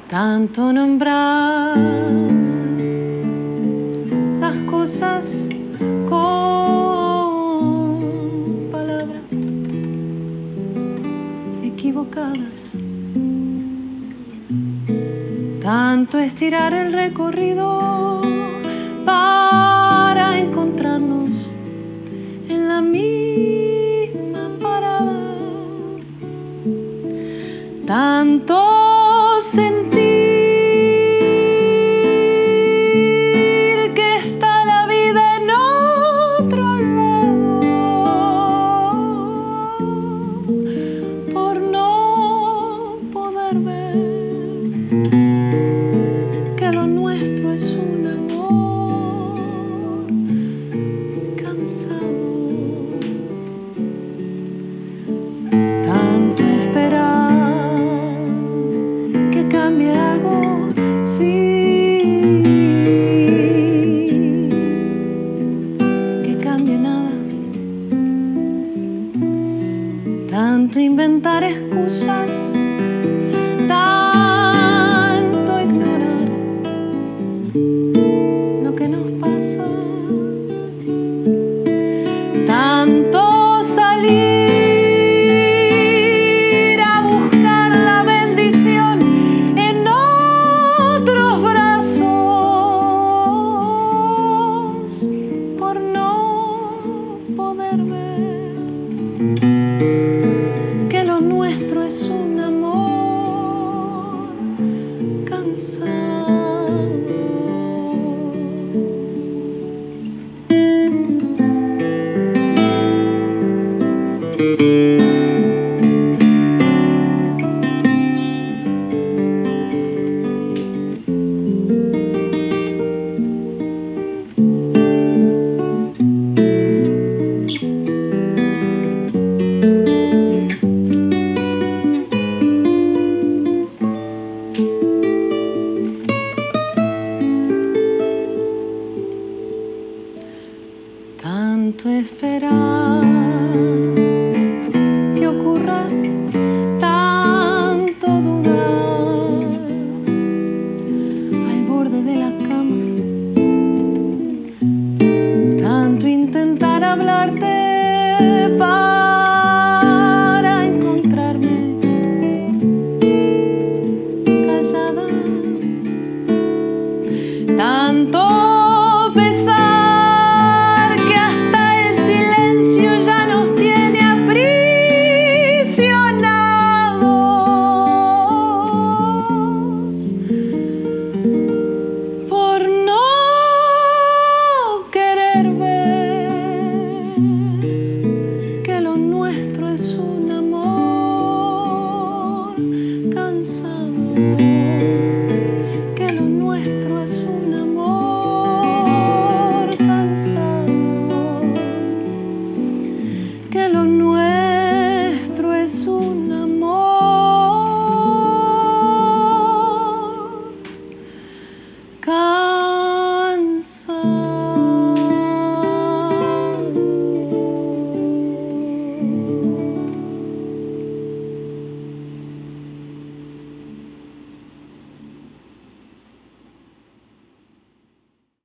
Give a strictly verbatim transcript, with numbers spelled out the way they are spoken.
tanto nombrar las cosas con palabras equivocadas, tanto estirar el recorrido para encontrarnos en la misma parada, tanto sentir que está la vida en otro lado, por no poder ver que lo nuestro es un amor cansado. Tanto esperar que cambie algo sin que cambie nada. Tanto inventar excusas, tanto ignorar lo que nos pasa, tanto salir a buscar la bendición en otros brazos, por no poder ver que lo nuestro es un amor cansado. Tanto esperar que ocurra, tanto dudar al borde de la cama, tanto intentar hablarte para